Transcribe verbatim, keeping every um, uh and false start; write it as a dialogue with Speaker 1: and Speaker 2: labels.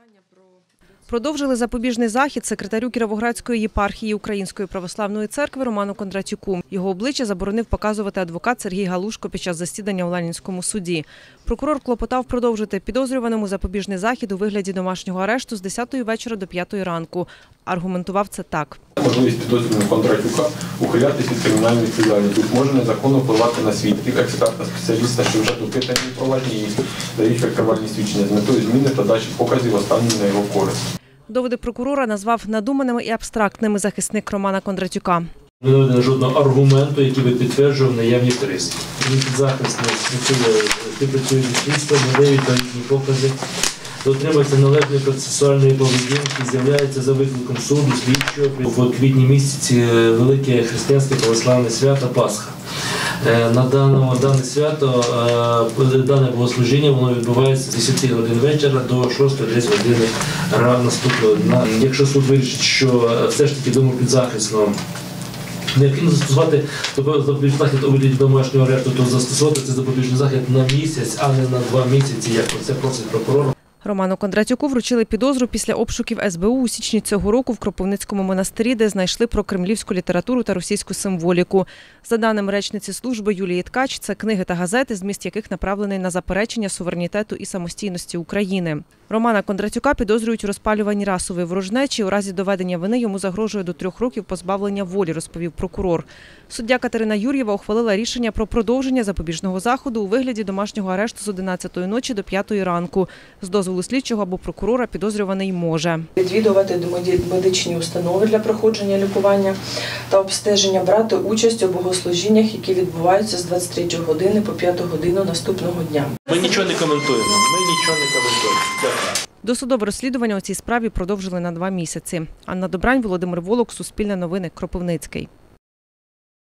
Speaker 1: Продовжили запобіжний захід секретарю Кіровоградської єпархії Української православної церкви Роману Кондратюку. Його обличчя заборонив показувати адвокат Сергій Галушко під час засідання у Ланінському суді. Прокурор клопотав продовжити підозрюваному запобіжний захід у вигляді домашнього арешту з десятої вечора до п'ятої ранку. Аргументував це так.
Speaker 2: Можливість підозрюваного Кондратюка ухилятися від кримінальної відповідальності може незаконно впливати на свідків, експерта, спеціаліста, що вже допитані проваджені і дають викривальні свідчення з метою зміни та дачі показів останнім на його користь.
Speaker 1: Доводи прокурора назвав надуманими і абстрактними захисник Романа Кондратюка.
Speaker 3: Не наведено жодного аргументу, який би підтверджував наявні користі. Він підзахисний, співпрацює зі слідством, надає відповідні покази, дотримується належної процесуальної поведінки, з'являється за викликом суду, слідчого. В квітні місяці велике християнське православне свято Пасха. На даному, дане свято, дане богослужіння, воно відбувається з десяти годин вечора до шостої години наступного дня. Якщо суд вирішить, що все ж таки думаю підзахисно необхідно застосувати запобіжний захід у вигляді домашнього арешту, то застосувати цей запобіжний захід на місяць, а не на два місяці, як це просить прокурор.
Speaker 1: Роману Кондратюку вручили підозру після обшуків ес бе у у січні цього року в Кропивницькому монастирі, де знайшли прокремлівську літературу та російську символіку. За даними речниці служби Юлії Ткач, це книги та газети, зміст яких направлений на заперечення суверенітету і самостійності України. Романа Кондратюка підозрюють у розпалюванні расової ворожнечі. У разі доведення вини йому загрожує до трьох років позбавлення волі, розповів прокурор. Суддя Катерина Юр'єва ухвалила рішення про продовження запобіжного заходу у вигляді домашнього арешту з одинадцятої ночі до п'ятої ранку. З дозволу слідчого або прокурора підозрюваний може
Speaker 4: відвідувати медичні установи для проходження лікування та обстеження, брати участь у богослужіннях, які відбуваються з двадцять третьої години по п'яту годину наступного дня.
Speaker 3: Ми нічого не коментуємо. Ми нічого не коментуємо. Дякую.
Speaker 1: Досудове розслідування у цій справі продовжили на два місяці. Анна Добрань, Володимир Волок, Суспільне новини, Кропивницький.